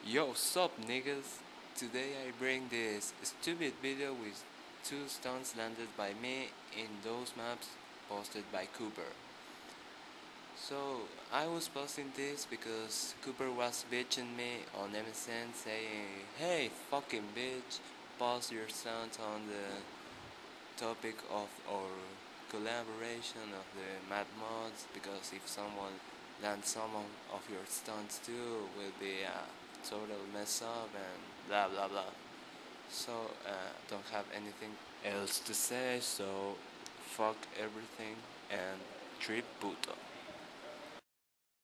Yo, sup niggas? Today I bring this stupid video with 2 stunts landed by me in those maps posted by Cooper. So I was posting this because Cooper was bitching me on MSN saying, "Hey fucking bitch, post your stunts on the topic of our collaboration of the map mods because if someone lands some of your stunts too will be a total mess up and blah blah blah." So don't have anything else to say, so fuck everything and trip puto.